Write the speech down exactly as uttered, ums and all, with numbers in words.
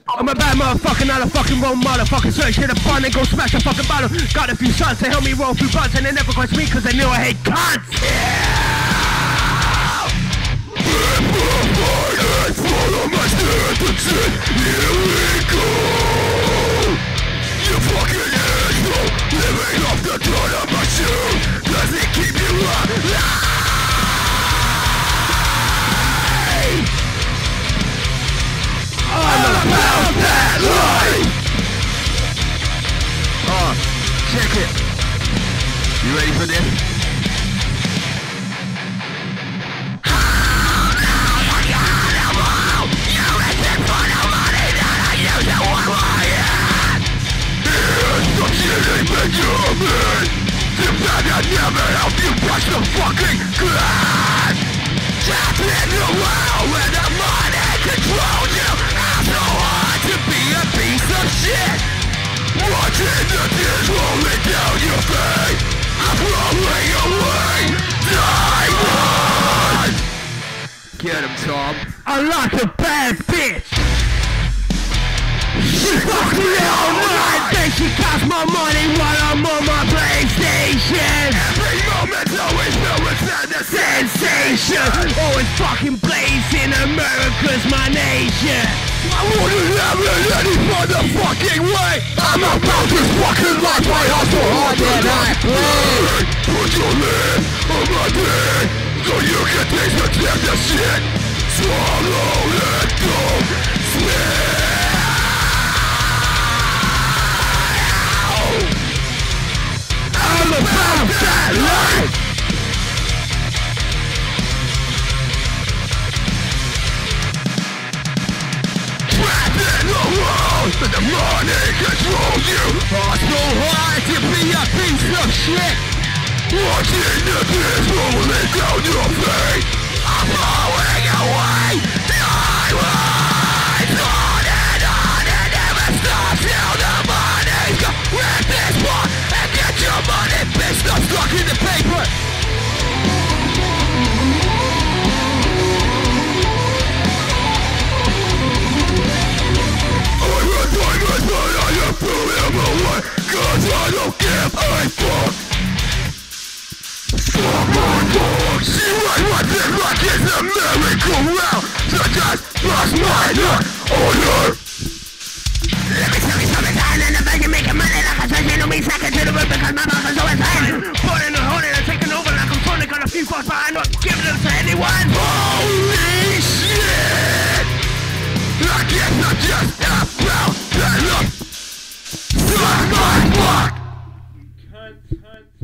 I'm a bad motherfucker, not a fucking role motherfucker. Search hit a bun and go smash a fucking bottle. Got a few sons to help me roll through blunts, and they never question me cause they knew I hate cunts. Follow my sentences, here we go. You fucking asshole, living off the thought of my shoe. Does it keep you alive? I'm about that life! Oh, check it. You ready for this? Benjamin! The bad I never help you push the fucking glass! Trapped in the world where the money controls you. I'm so hard to be a piece of shit. Watching the tears rolling down your face, I'm rolling away. Diamond! Get him, Tom. I'm like a bad bitch. She fucked me all night, then she cost my money while I'm on my PlayStation. Every moment's always filled with the sensation. Always fucking blazing, America's my nation. I wouldn't have it any motherfucking way. I'm about this fucking life, my heart's so hard that I play. Put your lid on my dick, so you can taste the tender shit. Swallow it, don't spit. I'm about that life! Trapped in the world, but the money controls you. Oh, so hard to be a piece of shit. Watching the tears rolling down your face, I'm falling away. Diamonds on and on and never stop till the money's gone. Rip this one and get your money, bitch, not stuck in the paper. I'm a diamond, but I am pulling away, cause I don't give a fuck. Fuck my dog. See right what this rock is a merry-go-round. So just bust my nut on her. Let me tell you something, darling, if I can make a money like a trash, ain't no me second to the road because my mouth is always hanging. Putting and holding and taking over like I'm funny, got a few fucks, but I'm not giving them to anyone. Holy shit! I guess I'm just about to look. Suck my fuck! Cunt, cunt.